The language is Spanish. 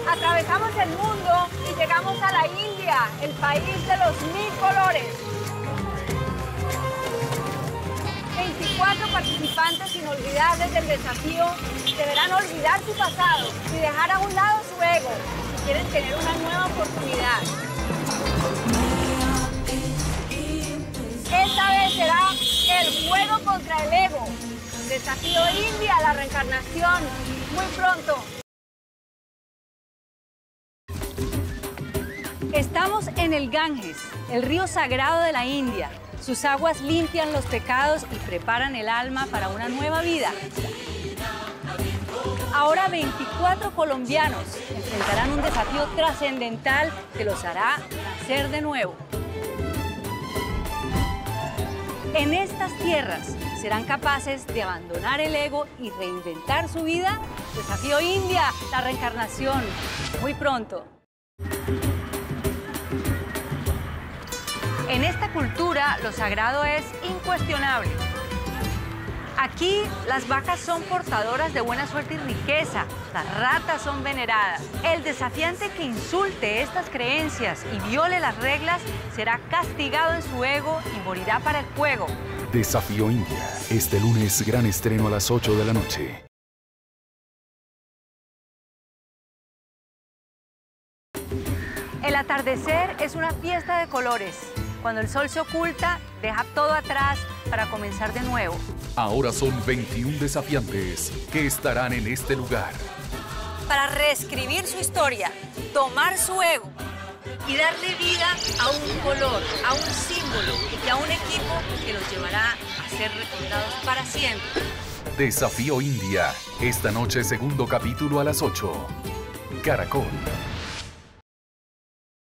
Atravesamos el mundo y llegamos a la India, el país de los 1000 colores. 24 participantes inolvidables del desafío deberán olvidar su pasado y dejar a un lado su ego si quieren tener una nueva oportunidad. Esta vez será el juego contra el ego. Desafío India, la reencarnación, muy pronto. Estamos en el Ganges, el río sagrado de la India. Sus aguas limpian los pecados y preparan el alma para una nueva vida. Ahora 24 colombianos enfrentarán un desafío trascendental que los hará nacer de nuevo. En estas tierras serán capaces de abandonar el ego y reinventar su vida. Desafío India, la reencarnación, muy pronto. En esta cultura, lo sagrado es incuestionable. Aquí, las vacas son portadoras de buena suerte y riqueza. Las ratas son veneradas. El desafiante que insulte estas creencias y viole las reglas será castigado en su ego y morirá para el fuego. Desafío India. Este lunes, gran estreno a las 8 de la noche. El atardecer es una fiesta de colores. Cuando el sol se oculta, deja todo atrás para comenzar de nuevo. Ahora son 21 desafiantes que estarán en este lugar. Para reescribir su historia, tomar su ego y darle vida a un color, a un símbolo y a un equipo que los llevará a ser recordados para siempre. Desafío India. Esta noche, segundo capítulo a las 8. Caracol.